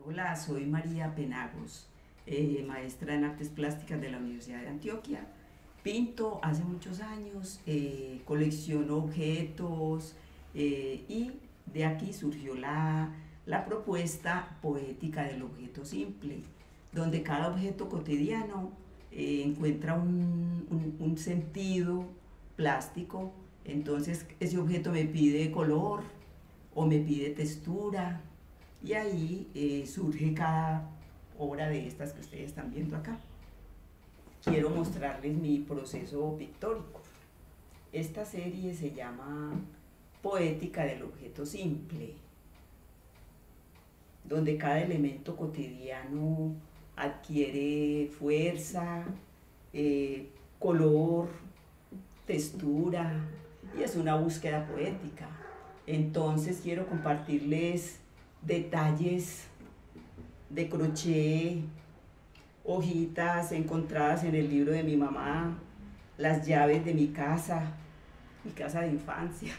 Hola, soy María Penagos, maestra en artes plásticas de la Universidad de Antioquia. Pinto hace muchos años, colecciono objetos y de aquí surgió la propuesta poética del objeto simple, donde cada objeto cotidiano encuentra un sentido plástico. Entonces ese objeto me pide color o me pide textura y ahí surge cada obra de estas que ustedes están viendo acá. Quiero mostrarles mi proceso pictórico. Esta serie se llama Poética del objeto simple, donde cada elemento cotidiano adquiere fuerza, color, textura, y es una búsqueda poética. Entonces quiero compartirles detalles de crochet, hojitas encontradas en el libro de mi mamá, las llaves de mi casa de infancia,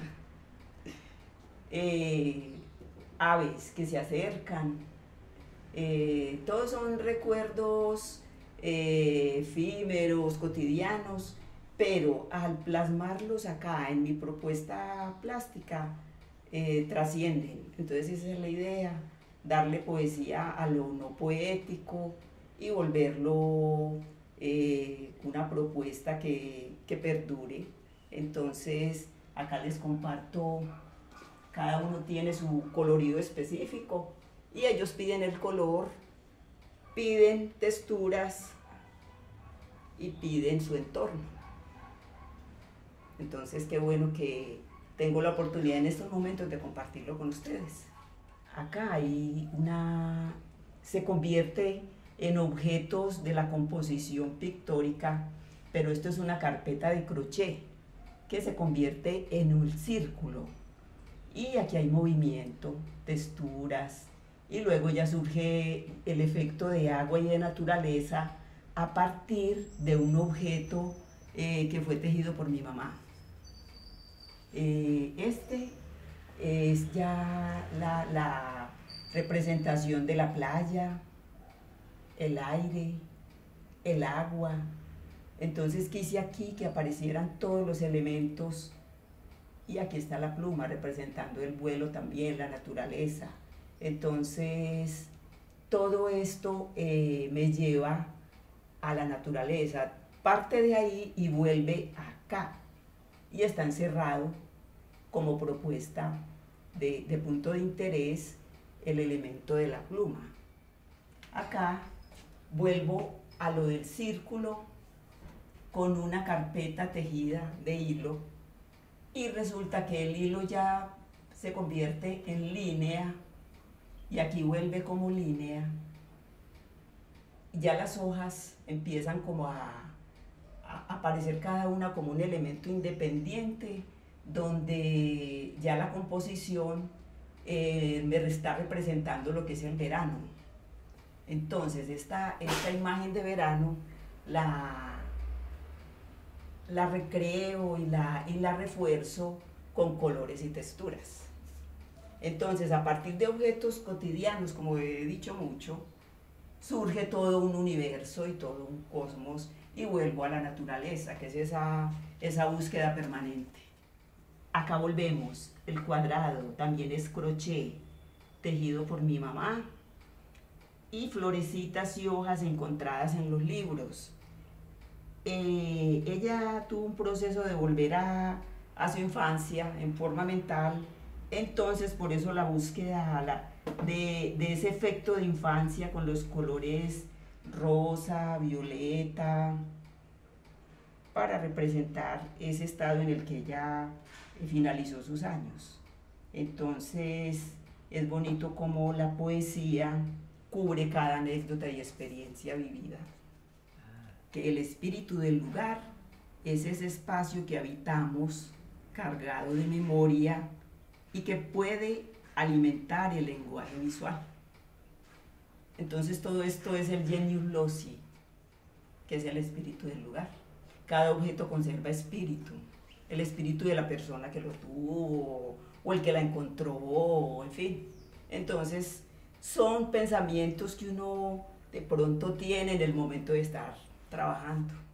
aves que se acercan, todos son recuerdos efímeros, cotidianos, pero al plasmarlos acá en mi propuesta plástica, trascienden. Entonces esa es la idea, darle poesía a lo no poético y volverlo una propuesta que perdure. Entonces acá les comparto, cada uno tiene su colorido específico y ellos piden el color, piden texturas y piden su entorno. Entonces qué bueno que tengo la oportunidad en estos momentos de compartirlo con ustedes. Acá se convierte en objetos de la composición pictórica, pero esto es una carpeta de crochet que se convierte en un círculo. Y aquí hay movimiento, texturas, y luego ya surge el efecto de agua y de naturaleza a partir de un objeto que fue tejido por mi mamá. Este es ya la representación de la playa, el aire, el agua. Entonces quise aquí que aparecieran todos los elementos y aquí está la pluma representando el vuelo también, la naturaleza. Entonces todo esto me lleva a la naturaleza, parte de ahí y vuelve acá y está encerrado como propuesta de punto de interés el elemento de la pluma. Acá vuelvo a lo del círculo con una carpeta tejida de hilo y resulta que el hilo ya se convierte en línea y aquí vuelve como línea. Ya las hojas empiezan como a aparecer cada una como un elemento independiente, donde ya la composición me está representando lo que es el verano. Entonces esta imagen de verano la recreo y la refuerzo con colores y texturas. Entonces a partir de objetos cotidianos, como he dicho mucho, surge todo un universo y todo un cosmos y vuelvo a la naturaleza, que es esa búsqueda permanente. Acá volvemos, el cuadrado también es crochet, tejido por mi mamá, y florecitas y hojas encontradas en los libros. Ella tuvo un proceso de volver a su infancia en forma mental, entonces por eso la búsqueda de ese efecto de infancia con los colores rosa, violeta, para representar ese estado en el que ella finalizó sus años. Entonces es bonito cómo la poesía cubre cada anécdota y experiencia vivida. Que el espíritu del lugar es ese espacio que habitamos cargado de memoria y que puede alimentar el lenguaje visual. Entonces todo esto es el genius loci, que es el espíritu del lugar. Cada objeto conserva espíritu, el espíritu de la persona que lo tuvo o el que la encontró, en fin. Entonces son pensamientos que uno de pronto tiene en el momento de estar trabajando.